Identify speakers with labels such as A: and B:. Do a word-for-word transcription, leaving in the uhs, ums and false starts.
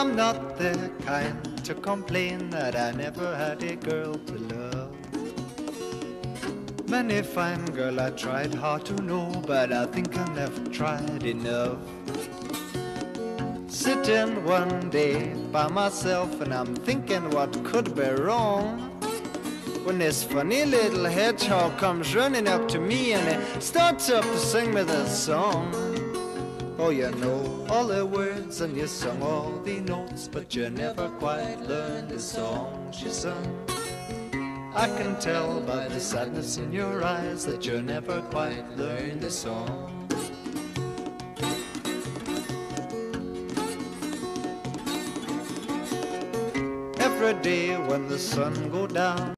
A: I'm not the kind to complain that I never had a girl to love. Many fine girl I tried hard to know, but I think I never tried enough. Sitting one day by myself and I'm thinking what could be wrong, when this funny little hedgehog comes running up to me and he starts up to sing me this song. Oh, you know all the words and you sung all the notes, but you never quite learned the song she sung. I can tell by the sadness in your eyes that you never quite learned the song. Every day when the sun go down,